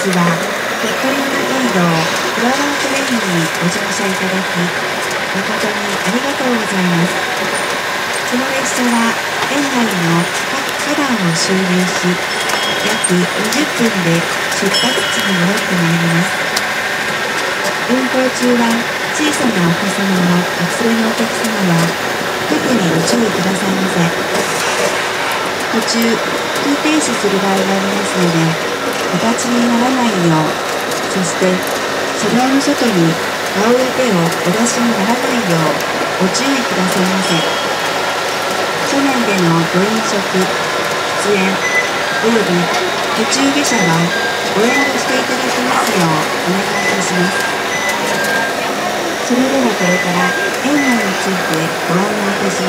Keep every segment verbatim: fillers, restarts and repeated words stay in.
は鳥取七街道フラワートレインにご乗車いただき誠にありがとうございます。この列車は園内の各花壇を周遊し約にじゅっぷんで出発地に戻ってまいります。運行中は小さなお子様のお連れのお客様は特にご注意くださいませ。途中急停止する場合がありますのでお立ちにならないよう、そして車両の外に顔や手をお出しにならないようご注意くださいませ。車内でのご飲食、喫煙および途中下車はご遠慮していただきますようお願いいたします。それではこれから園内についてご案内いたします。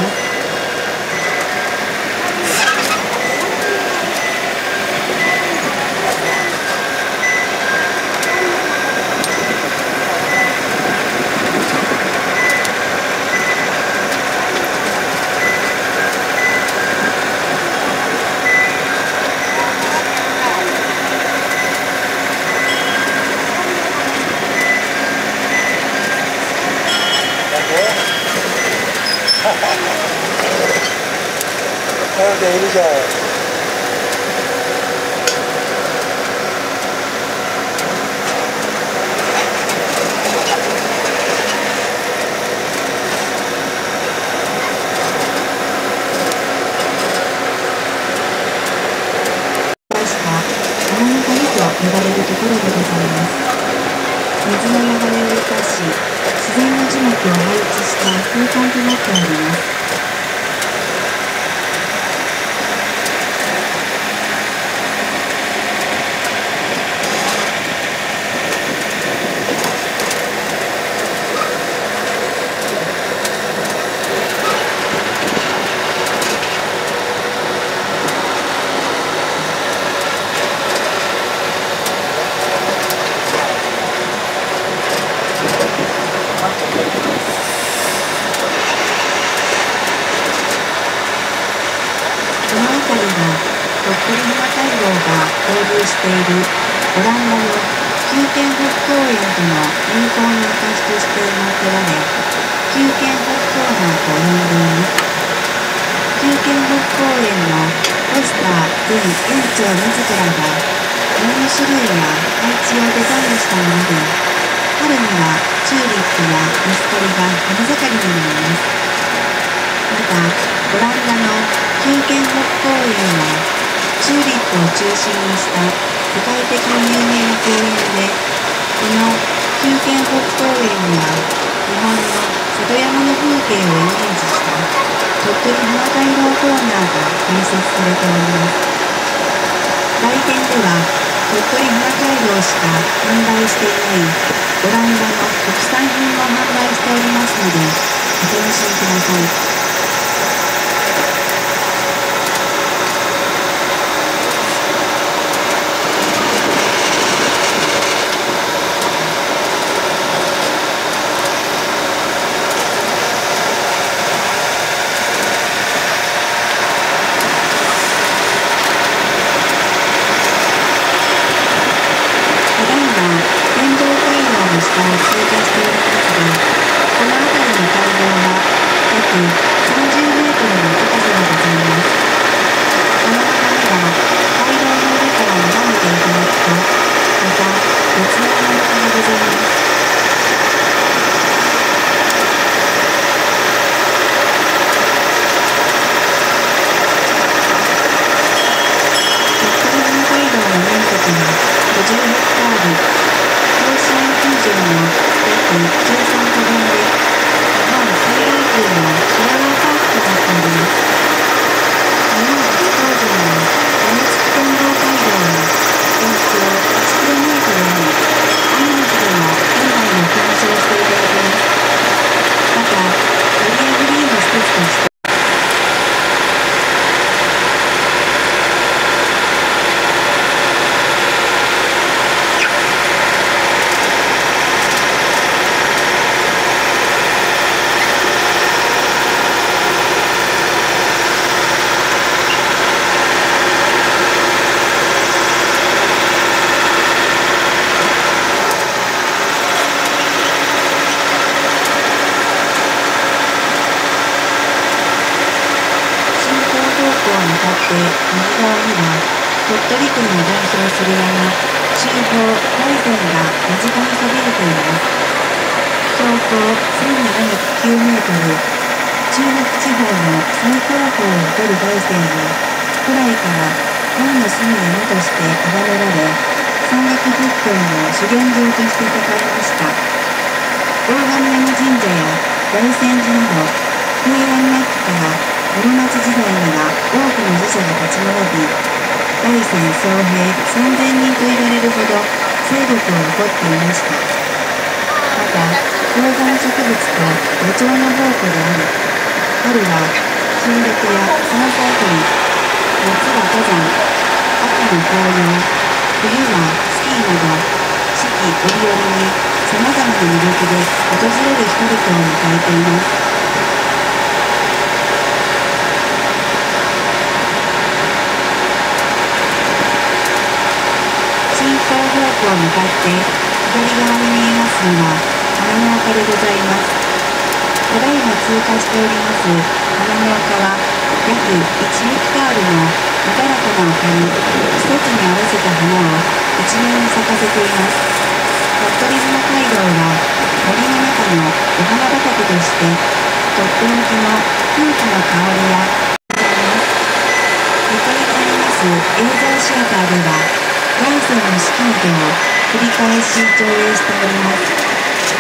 なんかいるじゃん。 穴の谷と呼ばれるところでございます。水の流れを生かし、自然の樹木を配置した空間となっております。この辺りは鳥取浜海道が交流しているオランダの九軒北公園との友好の証として設けられ九軒北公園と呼んでいます。九軒北公園のフォスター前園長自らが花の種類や配置をデザインしたもので春にはチューリップやミストリが花盛りになります。またオランダの九軒北公園はチューリップを中心にした世界的に有名な公園でこの九軒北公園には日本の里山の風景をイメージした鳥取浜海道コーナーが併設されております。来店では鳥取浜海道しか販売していないオランダの特産品も販売しておりますのでお楽しみください。下を通過しておりますが、この辺りの街道は約かって右側には鳥取県を代表する山、中峰大山が間近にそびえています。標高せんななひゃくきゅうメートル、中国地方の最高峰を誇る大山は、古来から門の住む山として崇められ、山岳仏教の修験場として栄えました。大神山神社や大泉寺など、平安末期から室町時代には多くの寺社が立ち並び、大山総兵さんぜんにんと言われるほど勢力を誇っていました。また、高山植物と野鳥の宝庫であり、春は新緑や山菜採り、夏は登山、秋の紅葉、冬はスキーなど、四季折々にさまざまな魅力で訪れる人々を迎えています。進行方向向かって左側に見えますのは花の丘でございます。ただいま通過しております花の丘は約いちヘクタールのなだらかな丘に季節に合わせた花を一面に咲かせています。鳥取島街道は森の中のお花畑としてとっておきの空気の香りやございます。水戸にあります映像シアターでは大山の式などを繰り返し上映しております。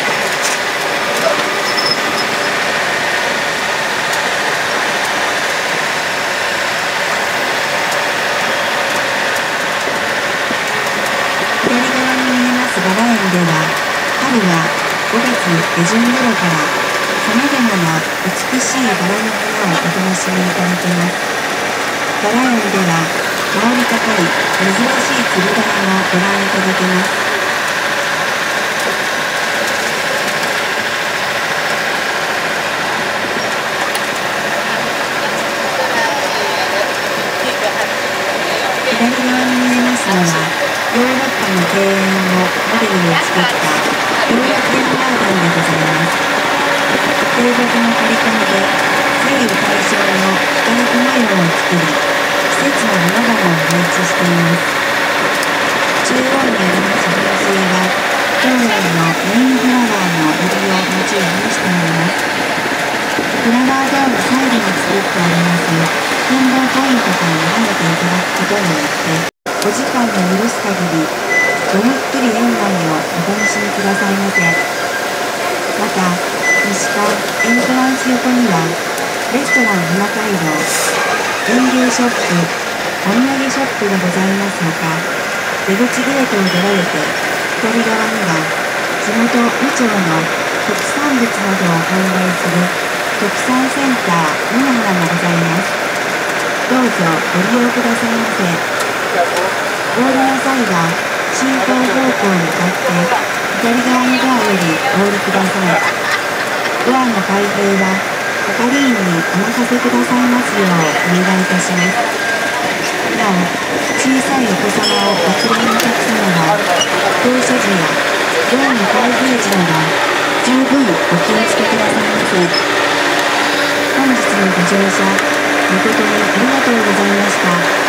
左側に見えますバラ園では、春はごがつげじゅん頃からさまざまな美しいバラの花をお楽しみいただけます。バラ園では香り高い珍しいつぶ花もご覧いただけます。左側に見えますのはヨーロッパの庭園をモデルに作ったヨーロピアンガーデンでございます。低木の刈り込みで左右対称の幾何模様を作り、季節の花々を配置しています。中央にあります噴水は当園のメインフラワーの森をモチーフにしております。フラワードームサイドに作ってあります展望ポイントから眺めていただくことによってお時間の許す限りごゆっくり園内をお楽しみくださいませ。また西館エントランス横にはレストラン花街道、園芸ショップ、お土産ショップがございますほか、出口ゲートを出られて左側には地元宇町の特産物などを販売する特産センターミナハがございます。どうぞご利用くださいませ。お降りの際は進行方向に向かって左側のドアよりお降りください。ドアの開閉は係員にお任せくださいますようお願いいたします。なお、小さいお子様をお連れのお客様は降車時やドアの開閉時など十分お気をつけくださいませ。本日のご乗車誠にありがとうございました。